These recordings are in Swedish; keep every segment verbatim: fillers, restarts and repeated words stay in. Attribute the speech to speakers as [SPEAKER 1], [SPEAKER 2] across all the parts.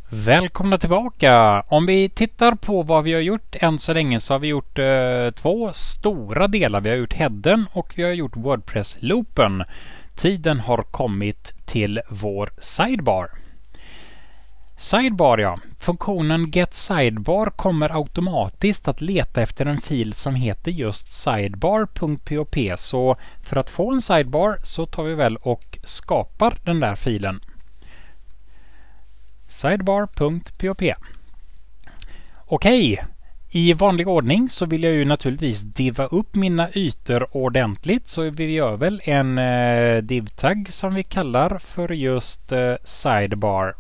[SPEAKER 1] Välkomna tillbaka! Om vi tittar på vad vi har gjort än så länge så har vi gjort eh, två stora delar. Vi har gjort headen och vi har gjort WordPress-loopen. Tiden har kommit till vår sidebar. Sidebar, ja. Funktionen getSidebar kommer automatiskt att leta efter en fil som heter just sidebar.pop. Så för att få en sidebar så tar vi väl och skapar den där filen. Sidebar.pop. Okej, i vanlig ordning så vill jag ju naturligtvis diva upp mina ytor ordentligt, så vi gör väl en eh, div-tagg som vi kallar för just eh, sidebar.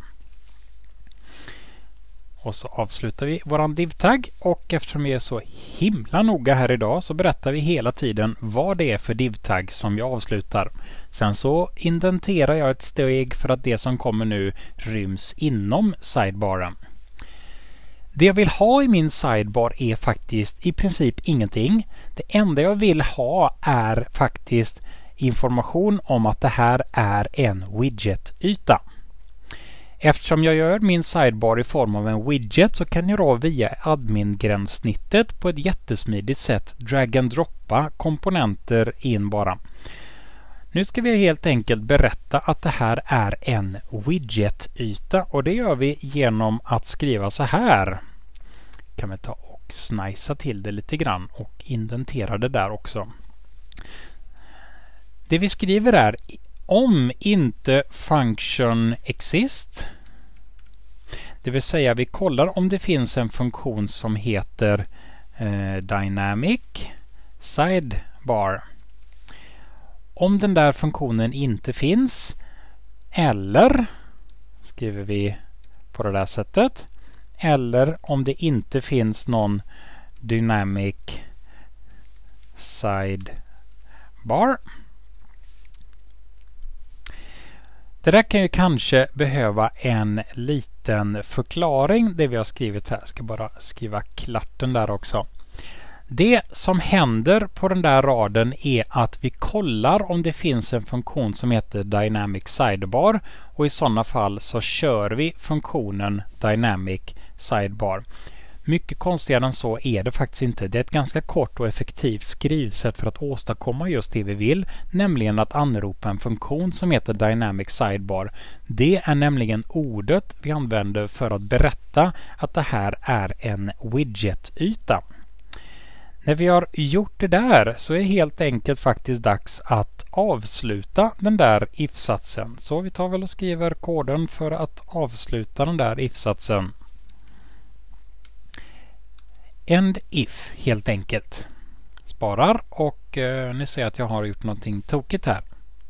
[SPEAKER 1] Och så avslutar vi våran div-tagg, och eftersom vi är så himla noga här idag så berättar vi hela tiden vad det är för div-tagg som vi avslutar. Sen så indenterar jag ett steg för att det som kommer nu ryms inom sidebaren. Det jag vill ha i min sidebar är faktiskt i princip ingenting. Det enda jag vill ha är faktiskt information om att det här är en widget-yta. Eftersom jag gör min sidebar i form av en widget så kan jag då via admin-gränssnittet på ett jättesmidigt sätt drag and droppa komponenter in bara. Nu ska vi helt enkelt berätta att det här är en widget-yta, och det gör vi genom att skriva så här. Kan vi ta och snisa till det lite grann och indentera det där också. Det vi skriver är: om inte function exist, det vill säga vi kollar om det finns en funktion som heter eh, dynamic sidebar. Om den där funktionen inte finns, eller skriver vi på det där sättet, eller om det inte finns någon dynamic sidebar. Det där kan ju kanske behöva en liten förklaring, det vi har skrivit här. Jag ska bara skriva klart den där också. Det som händer på den där raden är att vi kollar om det finns en funktion som heter dynamic sidebar, och i sådana fall så kör vi funktionen dynamic sidebar. Mycket konstigare än så är det faktiskt inte. Det är ett ganska kort och effektivt skrivsätt för att åstadkomma just det vi vill, nämligen att anropa en funktion som heter dynamic sidebar. Det är nämligen ordet vi använder för att berätta att det här är en widget-yta. När vi har gjort det där så är det helt enkelt faktiskt dags att avsluta den där if-satsen. Så vi tar väl och skriver koden för att avsluta den där if-satsen. End if helt enkelt. Sparar, och eh, ni ser att jag har gjort någonting tokigt här.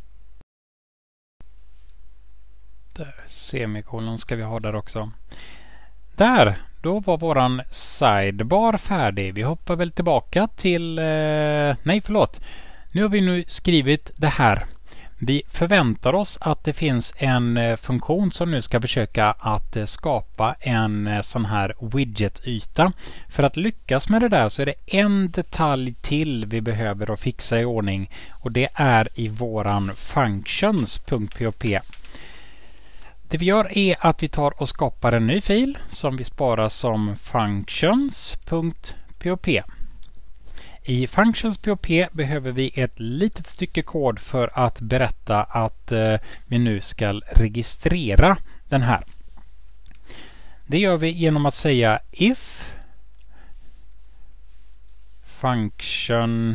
[SPEAKER 1] Där, semikolon ska vi ha där också. Där, då var våran sidebar färdig. Vi hoppar väl tillbaka till... Eh, nej, förlåt. Nu har vi nu skrivit det här. Vi förväntar oss att det finns en funktion som nu ska försöka att skapa en sån här widget-yta. För att lyckas med det där så är det en detalj till vi behöver att fixa i ordning, och det är i våran functions.pop. Det vi gör är att vi tar och skapar en ny fil som vi sparar som functions.pop. I functions.pop behöver vi ett litet stycke kod för att berätta att eh, vi nu ska registrera den här. Det gör vi genom att säga if function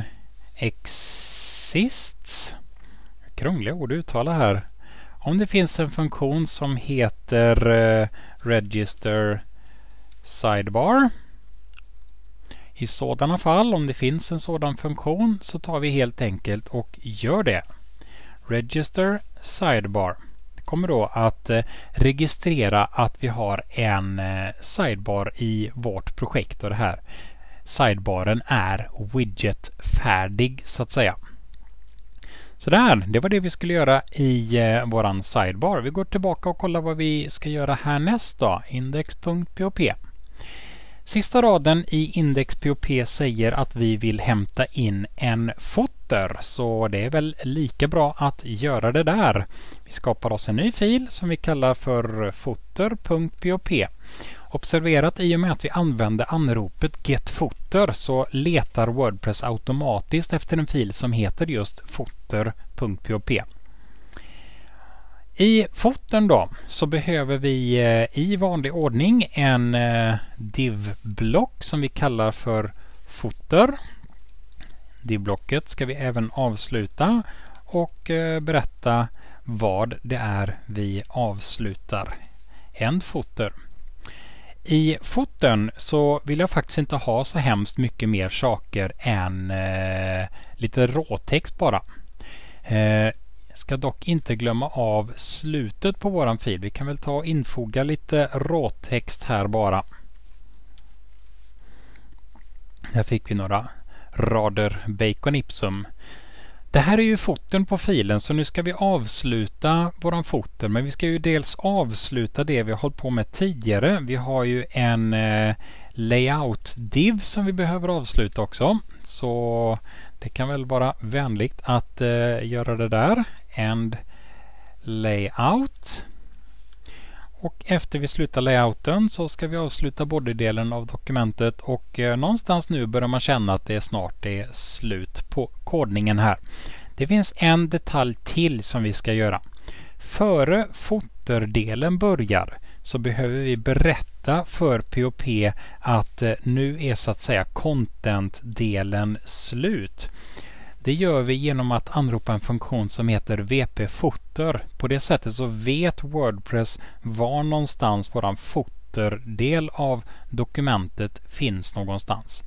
[SPEAKER 1] exists. Krångliga ord att uttala här. Om det finns en funktion som heter eh, register sidebar. I sådana fall, om det finns en sådan funktion, så tar vi helt enkelt och gör det. Register sidebar. Det kommer då att eh, registrera att vi har en eh, sidebar i vårt projekt, och det här sidebaren är widget-färdig så att säga. Så där, det var det vi skulle göra i eh, våran sidebar. Vi går tillbaka och kollar vad vi ska göra härnäst då. Index.pop. Sista raden i index.pop säger att vi vill hämta in en footer, så det är väl lika bra att göra det där. Vi Vi skapar oss en ny fil som vi kallar för footer.pop. Observera att i och med att vi använder anropet getFooter så letar WordPress automatiskt efter en fil som heter just footer.pop. I footern då så behöver vi i vanlig ordning en div-block som vi kallar för footer. Div-blocket ska vi även avsluta och berätta vad det är vi avslutar. En footer. I footern så vill jag faktiskt inte ha så hemskt mycket mer saker än eh, lite råtext bara. Eh, ska dock inte glömma av slutet på våran fil. Vi kan väl ta och infoga lite råtext här bara. Där fick vi några rader bacon ipsum. Det här är ju foten på filen, så nu ska vi avsluta våran footer, men vi ska ju dels avsluta det vi har hållit på med tidigare. Vi har ju en eh, layout div som vi behöver avsluta också, så det kan väl vara vänligt att eh, göra det där. End layout. Och efter vi slutar layouten så ska vi avsluta bodydelen av dokumentet, och eh, någonstans nu börjar man känna att det är snart är slut på kodningen här. Det finns en detalj till som vi ska göra. Före footerdelen börjar så behöver vi berätta för P O P att eh, nu är så att säga content-delen slut. Det gör vi genom att anropa en funktion som heter wp-footer. På det sättet så vet WordPress var någonstans våran footerdel av dokumentet finns någonstans.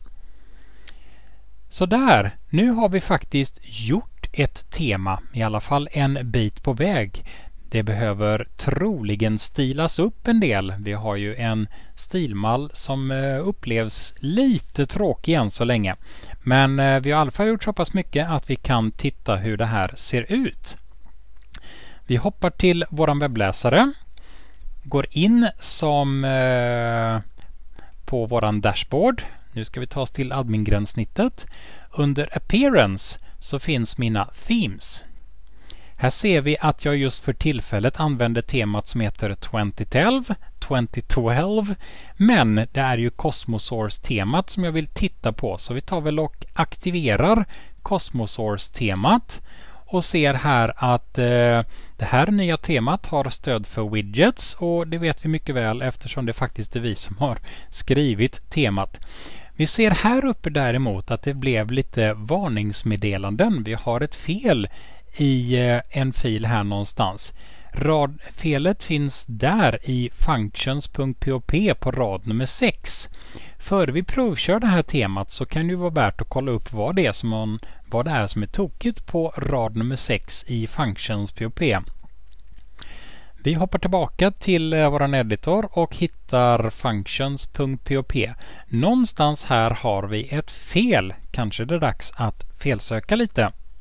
[SPEAKER 1] Så där, nu har vi faktiskt gjort ett tema, i alla fall en bit på väg. Det behöver troligen stilas upp en del. Vi har ju en stilmall som upplevs lite tråkig än så länge. Men vi har i alla fall gjort så pass mycket att vi kan titta hur det här ser ut. Vi hoppar till våran webbläsare. Går in som eh, på våran dashboard. Nu ska vi ta oss till admin-gränssnittet. Under Appearance så finns mina themes. Här ser vi att jag just för tillfället använder temat som heter tjugohundratolv, tjugohundratolv, men det är ju Cosmosource-temat som jag vill titta på, så vi tar väl och aktiverar Cosmosource-temat och ser här att eh, det här nya temat har stöd för widgets, och det vet vi mycket väl eftersom det faktiskt är vi som har skrivit temat. Vi ser här uppe däremot att det blev lite varningsmeddelanden. Vi har ett fel i en fil här någonstans. Rad, felet finns där i functions.pop på rad nummer sex. Före vi provkör det här temat så kan det ju vara värt att kolla upp vad det är som, man, vad det är som är tokigt på rad nummer sex i functions.pop. Vi hoppar tillbaka till våran editor och hittar functions.pop. Någonstans här har vi ett fel. Kanske är det dags att felsöka lite.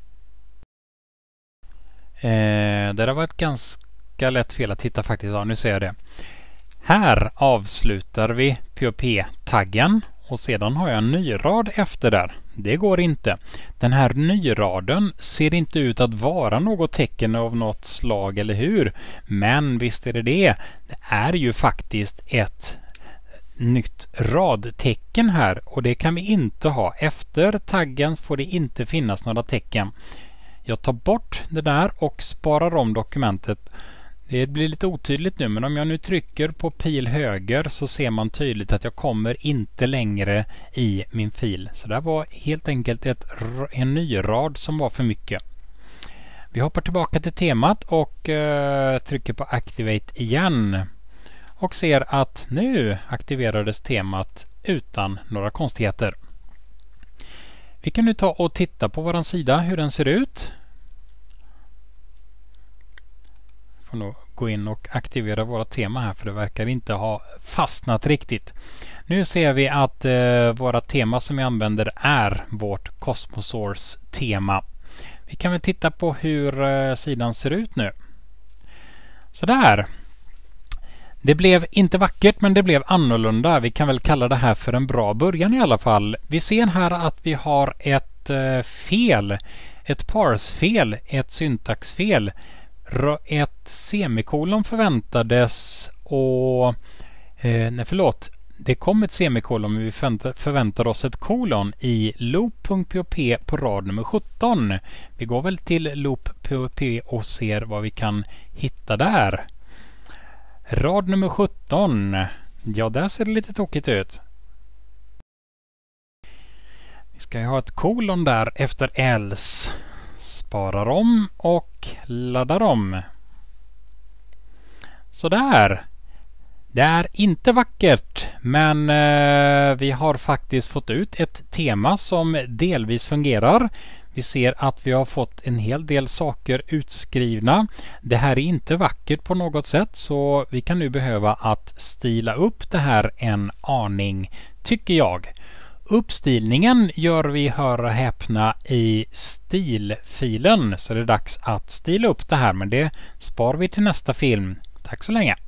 [SPEAKER 1] Eh, det där var ett ganska lätt fel att hitta faktiskt. Ja, nu ser jag det. Här avslutar vi P O P-taggen och sedan har jag en ny rad efter där. Det går inte. Den här nyraden ser inte ut att vara något tecken av något slag, eller hur? Men visst är det det. Det är ju faktiskt ett nytt radtecken här, och det kan vi inte ha. Efter taggen får det inte finnas några tecken. Jag tar bort det där och sparar om dokumentet. Det blir lite otydligt nu, men om jag nu trycker på pil höger så ser man tydligt att jag kommer inte längre i min fil. Så det var helt enkelt ett, en ny rad som var för mycket. Vi hoppar tillbaka till temat och uh, trycker på Activate igen. Och ser att nu aktiverades temat utan några konstigheter. Vi kan nu ta och titta på våran sida hur den ser ut. Får nog gå in och aktivera våra tema här, för det verkar inte ha fastnat riktigt. Nu ser vi att eh, våra tema som vi använder är vårt Cosmosource-tema. Vi kan väl titta på hur eh, sidan ser ut nu. Så där. Det blev inte vackert, men det blev annorlunda. Vi kan väl kalla det här för en bra början i alla fall. Vi ser här att vi har ett eh, fel, ett parsfel, ett syntaxfel. Ett semikolon förväntades och... Eh, nej förlåt. Det kom ett semikolon men vi förväntar oss ett kolon i loop.pop på rad nummer sjutton. Vi går väl till loop.pop och ser vad vi kan hitta där. Rad nummer sjutton. Ja, där ser det lite tokigt ut. Vi ska ju ha ett kolon där efter else. Sparar om och laddar om. Så där. Det är inte vackert, men eh, vi har faktiskt fått ut ett tema som delvis fungerar. Vi ser att vi har fått en hel del saker utskrivna. Det här är inte vackert på något sätt, så vi kan nu behöva att stila upp det här en aning, tycker jag. Uppstilningen gör vi, höra häpna, i stilfilen, så det är dags att stila upp det här, men det spar vi till nästa film. Tack så länge!